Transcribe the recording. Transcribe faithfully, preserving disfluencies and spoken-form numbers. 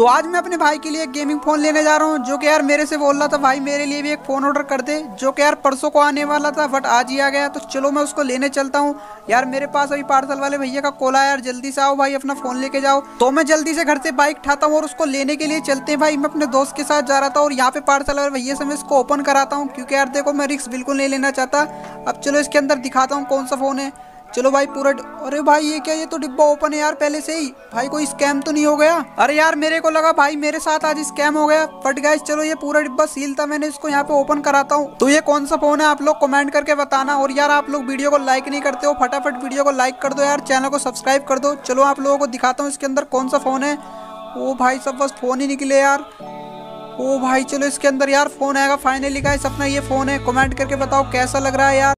तो आज मैं अपने भाई के लिए एक गेमिंग फोन लेने जा रहा हूँ, जो कि यार मेरे से बोल रहा था भाई मेरे लिए भी एक फोन ऑर्डर कर दे, जो कि यार परसों को आने वाला था बट आज ही आ गया। तो चलो मैं उसको लेने चलता हूँ। यार मेरे पास अभी पार्सल वाले भैया का कॉल आया, यार जल्दी से आओ भाई अपना फोन लेके जाओ। तो मैं जल्दी से घर से बाइक उठाता हूँ और उसको लेने के लिए चलते हैं। भाई मैं अपने दोस्त के साथ जा रहा था और यहाँ पे पार्सल वाले भैया से मैं इसको ओपन कराता हूँ, क्योंकि यार देखो मैं रिस्क बिल्कुल नहीं लेना चाहता। अब चलो इसके अंदर दिखाता हूँ कौन सा फोन है। चलो भाई पूरा, अरे भाई ये क्या, ये तो डिब्बा ओपन है यार पहले से ही। भाई कोई स्कैम तो नहीं हो गया? अरे यार मेरे को लगा भाई मेरे साथ आज स्कैम हो गया, बट गाइस चलो ये पूरा डिब्बा सील था, मैंने इसको यहाँ पे ओपन कराता हूँ। तो ये कौन सा फोन है आप लोग कमेंट करके बताना। और यार आप लोग वीडियो को लाइक नहीं करते हो, फटाफट वीडियो को लाइक कर दो यार, चैनल को सब्सक्राइब कर दो। चलो आप लोगों को दिखाता हूँ इसके अंदर कौन सा फोन है। ओ भाई सब बस फोन ही निकले यार। ओ भाई चलो इसके अंदर यार फोन आएगा फाइनली गाइस, अपना ये फोन है। कमेंट करके बताओ कैसा लग रहा है यार।